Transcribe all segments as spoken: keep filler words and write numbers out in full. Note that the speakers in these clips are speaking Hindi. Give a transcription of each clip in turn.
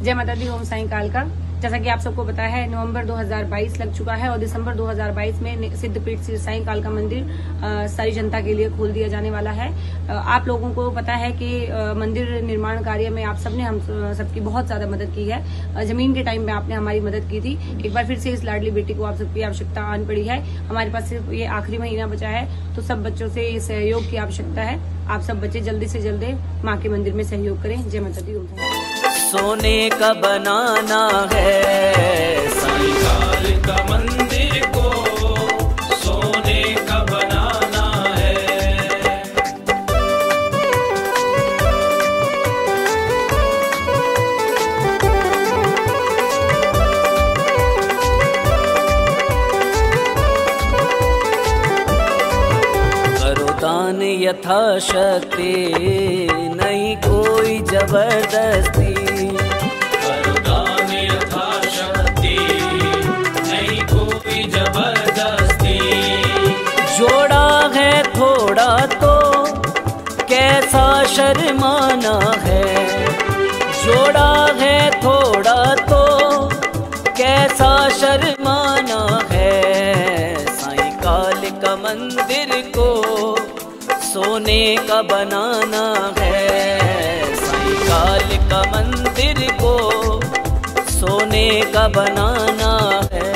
जय माता दी, ओम साईं काल का। जैसा कि आप सबको पता है, नवंबर दो हज़ार बाईस लग चुका है और दिसंबर दो हज़ार बाईस में सिद्धपीठ श्री साईं काल का मंदिर आ, सारी जनता के लिए खोल दिया जाने वाला है। आ, आप लोगों को पता है कि आ, मंदिर निर्माण कार्य में आप सबने हम सबकी बहुत ज्यादा मदद की है। आ, जमीन के टाइम में आपने हमारी मदद की थी। एक बार फिर से इस लाडली बेटी को आप सबकी आवश्यकता आन पड़ी है। हमारे पास सिर्फ ये आखिरी महीना बचा है, तो सब बच्चों से सहयोग की आवश्यकता है। आप सब बच्चे जल्दी से जल्दी माँ के मंदिर में सहयोग करें। जय माता दी। सोने का बनाना है साईं काल का मंदिर को, सोने का बनाना है। करो दान यथाशक्ति, नहीं कोई जबरदस्ती। जोड़ा है थोड़ा तो कैसा शर्माना है, जोड़ा है थोड़ा तो कैसा शर्माना है। साईं काल का मंदिर को सोने का बनाना है, साईं काल का मंदिर को सोने का बनाना है।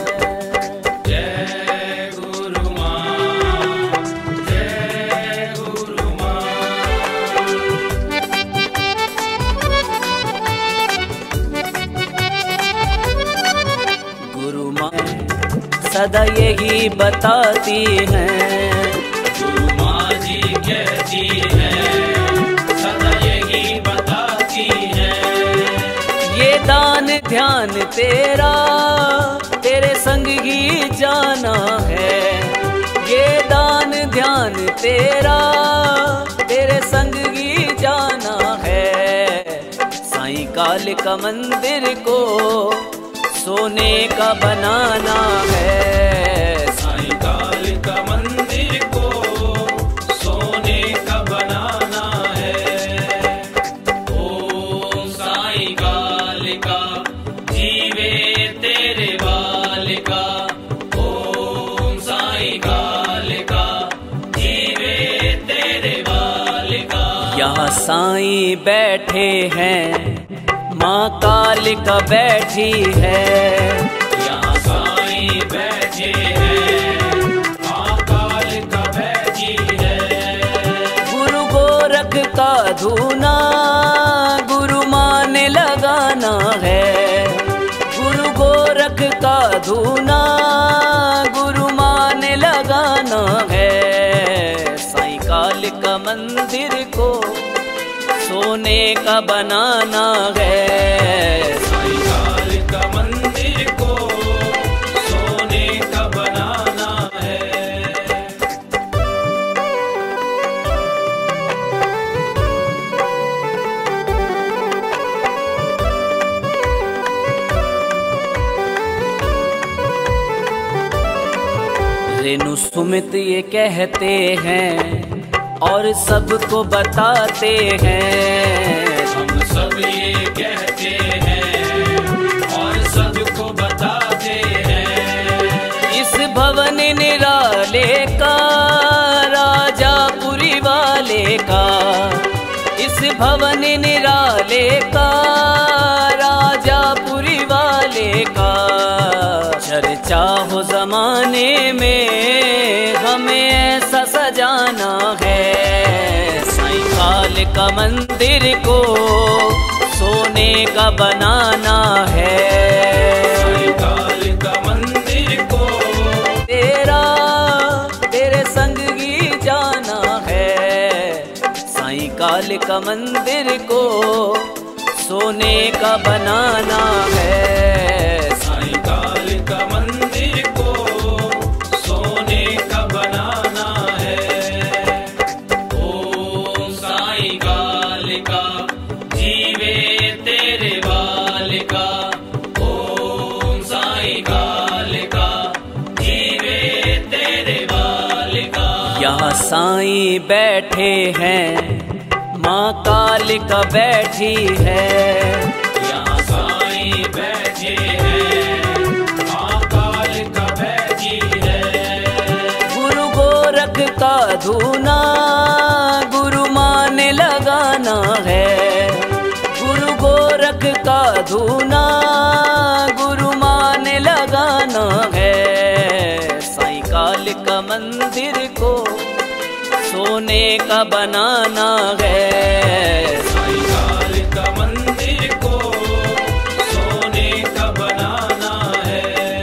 सदा यही बताती हैं, गुरु माँ जी कहती हैं, सदा यही बताती हैं। ये दान ध्यान तेरा तेरे संग ही जाना है, ये दान ध्यान तेरा तेरे संग ही जाना है। साईं काल का मंदिर को सोने का बनाना है, साईं काल का मंदिर को सोने का बनाना है। ओम साईं काल का जीवे तेरे बाल का, ओम साईं काल का जीवे तेरे बाल का। यहाँ साईं बैठे हैं, माँ काल का बैठी है। यहाँ साईं बैठे हैं, माँ काल का बैठी है। गुरु गोरख का धूना गुरु माँ ने लगाना है, गुरु गोरख का धूना गुरु माँ ने लगाना है। साईं काल का मंदिर को सोने का बनाना है, साईं काल का मंदिर को सोने का बनाना है। रेणु सुमित ये कहते हैं और सबको बताते हैं, हम सब ये कहते हैं और सबको बताते हैं। इस भवन निराले का राजापुरी वाले का, इस भवन निराले का राजापुरी वाले का चर्चा हो जमाने में, हमें ऐसा सजाना है। साईं काल का मंदिर को सोने का बनाना है, साईं काल का मंदिर को तेरा तेरे संग ही जाना है। साईं काल का मंदिर को सोने का बनाना है, साईं काल का मंदिर को सोने का बनाना है। ओम साईं काल का जीवे तेरे बाल का, ओम साईं काल का जीवे तेरे बाल का। यहाँ साईं बैठे हैं, माँ काल का बैठी है। यहाँ गोरख का धूना गुरु मान लगाना है। साईं काल का मंदिर को सोने का बनाना है। साईं काल का मंदिर को सोने का बनाना है।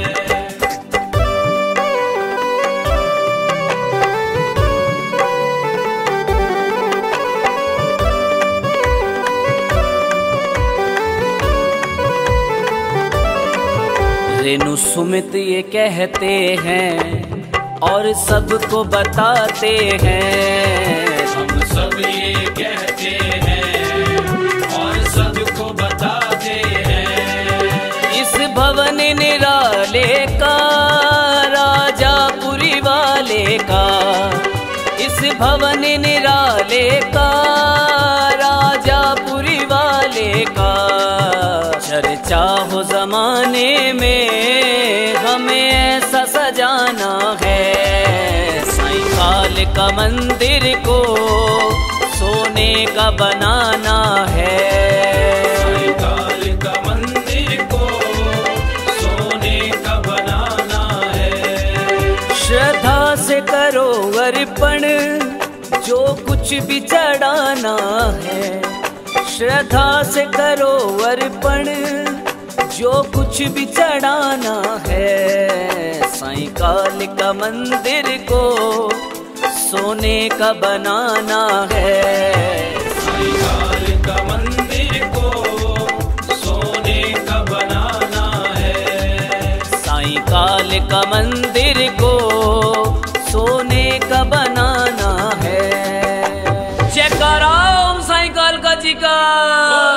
रेणु सुमित ये कहते हैं और सबको बताते हैं। हम सब ये कहते हैं और सबको बताते हैं। इस भवन निराले का राजापुरी वाले का, इस भवन निराले का राजापुरी वाले का चर्चा हो जमाने में हमें ऐसा सजाना है। साईं काल का मंदिर को सोने का बनाना है। साईं काल का मंदिर को सोने का बनाना है। श्रद्धा से करो अर्पण जो कुछ भी चढ़ाना है। श्रद्धा से करो अर्पण जो कुछ भी चढ़ाना है। साईं काल का मंदिर को सोने का बनाना है। साईं काल का मंदिर को सोने का बनाना है। साईं काल का मंदिर को सोने का बनाना है। जयकारा ओम साईं काल का जी का।